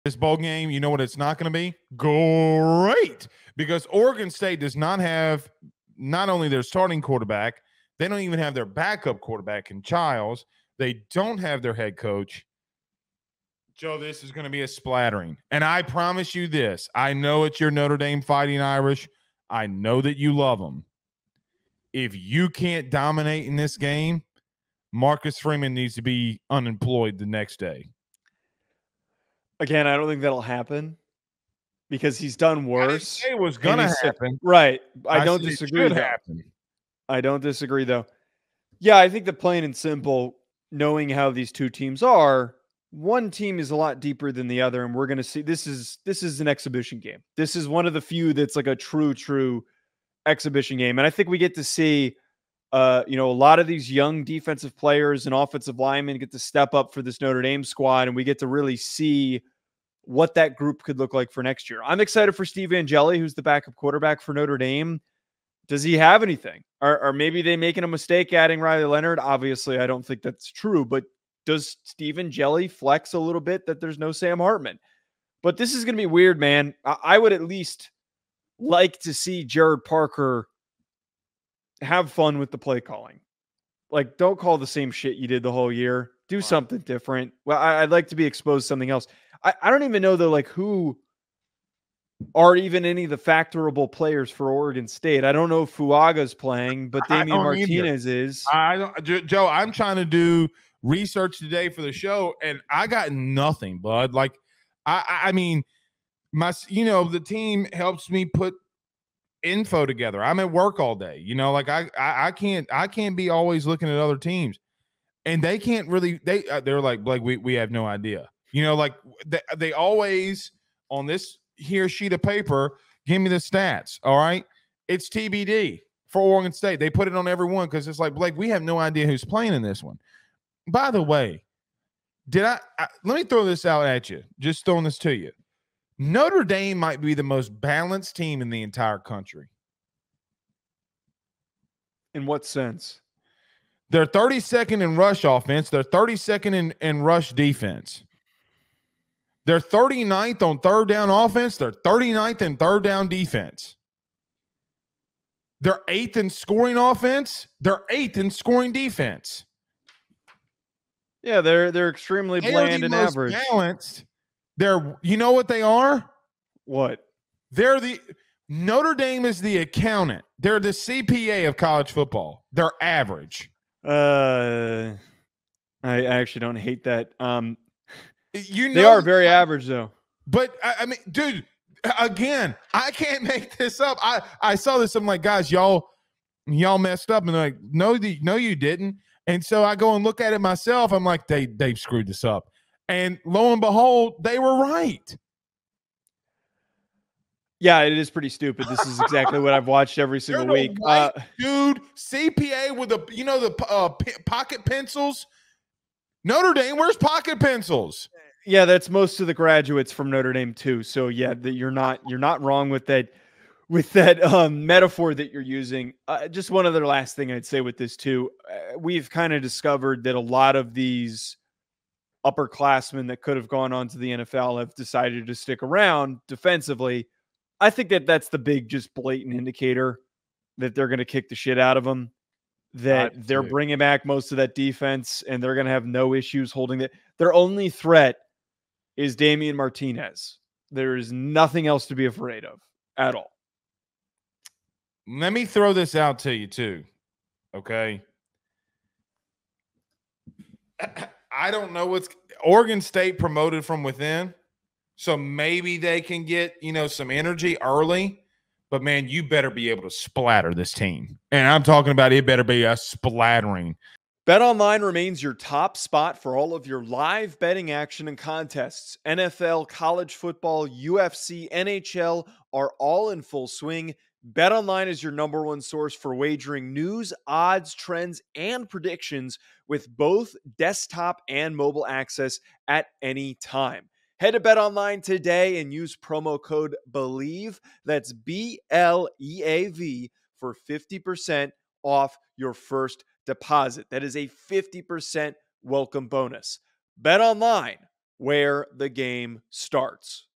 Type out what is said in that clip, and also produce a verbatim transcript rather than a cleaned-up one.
this bowl game, you know what it's not going to be? Great. Because Oregon State does not have not only their starting quarterback, they don't even have their backup quarterback in Childs. They don't have their head coach. Joe, this is going to be a splattering. And I promise you this. I know it's your Notre Dame Fighting Irish. I know that you love them. If you can't dominate in this game, Marcus Freeman needs to be unemployed the next day. Again, I don't think that'll happen because he's done worse. I didn't say it was going to happen. Right. I, I don't It disagree. should happen. I don't disagree, though. Yeah, I think the plain and simple, knowing how these two teams are, one team is a lot deeper than the other, and we're going to see this is this is an exhibition game. This is one of the few that's like a true, true exhibition game. And I think we get to see uh, you know, a lot of these young defensive players and offensive linemen get to step up for this Notre Dame squad, and we get to really see what that group could look like for next year. I'm excited for Steve Angeli, who's the backup quarterback for Notre Dame. Does he have anything? Or, or maybe they making a mistake adding Riley Leonard? Obviously, I don't think that's true, but does Steve Angeli flex a little bit that there's no Sam Hartman? But this is going to be weird, man. I, I would at least like to see Jared Parker have fun with the play calling. Like, don't call the same shit you did the whole year. Do wow. something different. Well, I, I'd like to be exposed to something else. I, I don't even know, though, like, who are even any of the factorable players for Oregon State. I don't know if Fuaga's playing, but Damian Martinez either. is. I don't, Joe, I'm trying to do research today for the show, and I got nothing, bud. Like, I, I mean, my, you know, the team helps me put info together. I'm at work all day, you know, like I, I, I can't, I can't be always looking at other teams, and they can't really, they, uh, they're like, Blake, we, we have no idea, you know, like they, they always on this here sheet of paper, give me the stats. All right. It's T B D for Oregon State. They put it on every one because it's like, Blake, we have no idea who's playing in this one. By the way, did I, I let me throw this out at you, just throwing this to you. Notre Dame might be the most balanced team in the entire country. In what sense? They're thirty-second in rush offense. They're thirty-second in, in rush defense. They're thirty-ninth on third down offense. They're thirty-ninth in third down defense. They're eighth in scoring offense. They're eighth in scoring defense. Yeah, they're they're extremely they bland the and most average. Balanced. They're, you know what they are? What? They're the Notre Dame is the accountant. They're the C P A of college football. They're average. Uh, I actually don't hate that. Um, you know they are very average though. But I, I mean, dude, again, I can't make this up. I I saw this. I'm like, guys, y'all y'all messed up, and they're like, no, the, no, you didn't. And so I go and look at it myself. I'm like, they they've screwed this up. And lo and behold, they were right. Yeah, it is pretty stupid. This is exactly what I've watched every single week. White, uh, dude, C P A with the, you know, the uh, p- pocket pencils. Notre Dame, where's pocket pencils? Yeah, that's most of the graduates from Notre Dame too. So yeah, the, you're not you're not wrong with that with that um, metaphor that you're using. Uh, just one other last thing I'd say with this too. Uh, we've kind of discovered that a lot of these upperclassmen that could have gone on to the N F L have decided to stick around defensively. I think that that's the big, just blatant indicator that they're going to kick the shit out of them, that Absolutely. They're bringing back most of that defense and they're going to have no issues holding it. Their only threat is Damian Martinez. There is nothing else to be afraid of at all. Let me throw this out to you too. Okay. I don't know what's Oregon State promoted from within. So maybe they can get, you know, some energy early, but man, you better be able to splatter this team. And I'm talking about it better be a splattering. BetOnline remains your top spot for all of your live betting action and contests. N F L, college football, U F C, N H L are all in full swing. BetOnline is your number one source for wagering news, odds, trends, and predictions with both desktop and mobile access at any time. Head to BetOnline today and use promo code BELIEVE, that's B L E A V, for fifty percent off your first deposit. That is a fifty percent welcome bonus. BetOnline, where the game starts.